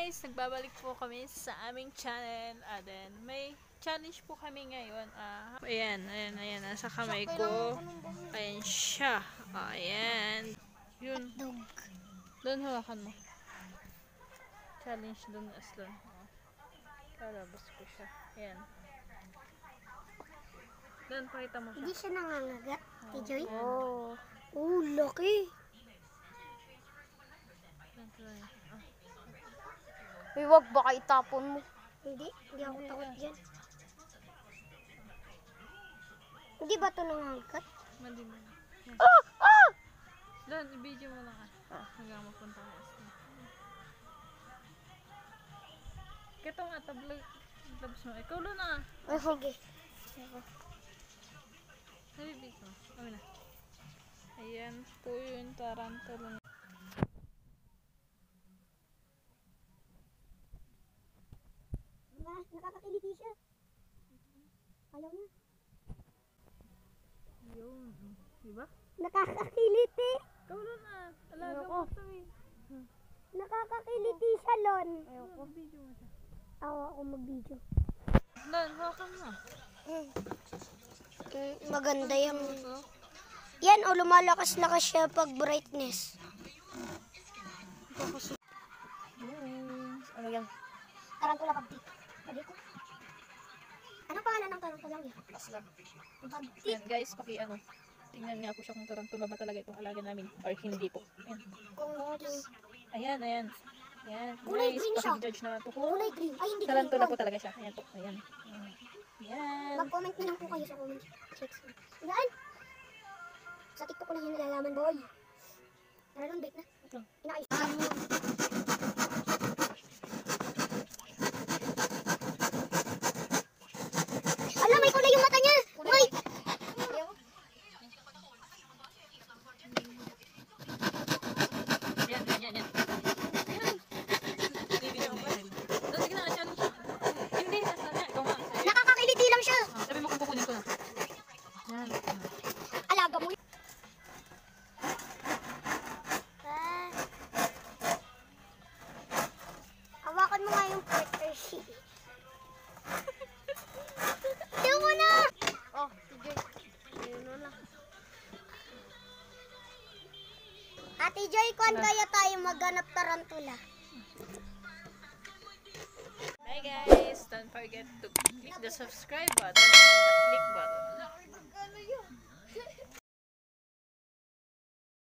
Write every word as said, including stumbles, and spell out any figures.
guys, nagbabalik po kami sa aming channel. Ah, then may challenge po kami ngayon. Ah, ayan, ayan, ayan, nasa kamay ko. Ayan siya. Ah, ayan. Yun. Doon hawakan mo. Challenge doon, Aslan. Oh. Kalabas ko siya. Ayan. Doon, pakita mo siya. Hindi siya nangangagat, oh, Joy? Oh. Oh, laki. Uy, wag baka itapon mo. Hindi, hindi ako takot dyan. Hindi ba ito nangangagat? Mandi mo. Ah! Ah! Doon, i-video mo lang ah. Hanggang mapunta ka. Kito nga, tablag. Tabs mo. Ikaw lo na. Ay, sige. Nabibig mo. Kami na. Ayan po yung tarantula. Nakakakiliti siya. Ayaw niya. Yun. Diba? Nakakakiliti. Ikaw lo na. Alaga mo ito eh. Nakakakiliti siya, Lon. Ayoko. Video mo siya. Ako, ako mag-video. Lon, hawakan mo. Mm. Mm, maganda yung... Yan, o, lumalakas-lakas siya pag brightness. Ano yan? Tarantula pagtit. Pwede ko. Anong pangalan ng tarantula niya? Aslan. Pagtit. Yan guys, paki ano. Tingnan nga po siya kung tarantula ba talaga itong alaga namin. Or hindi po. Ayan. Kung Ayan, ayan. Ayan. Kulay Guys, green siya. paki-judge na ito. kulay green. Ay, hindi Tarantula green. po talaga siya. Ayan po. Ayan. Ayan. Mag-comment na lang po kayo sa comment section. Yan! Sa TikTok ko lang yung nalalaman, boy. Tara lang, bait na. Ito. Inaayos. Ala, may kulay yung mata niya! May! Ayan, ayan, ayan. Ayan. Bibigyan mo pa rin. Doon, sige na, challenge. Hindi, nasa na. Ikaw nga. Nakakakiliti lang siya! Ah, sabi mo kung kukunin ko na. Yan. Alaga mo. Ah. Hawakan mo nga yung Porter sheet. Tiyo mo na! Oh, sige. Ayun na lang. Ate Joy, kung kaya tayo maghanap tarantula? Bye guys! Don't forget to click the subscribe button and the click button.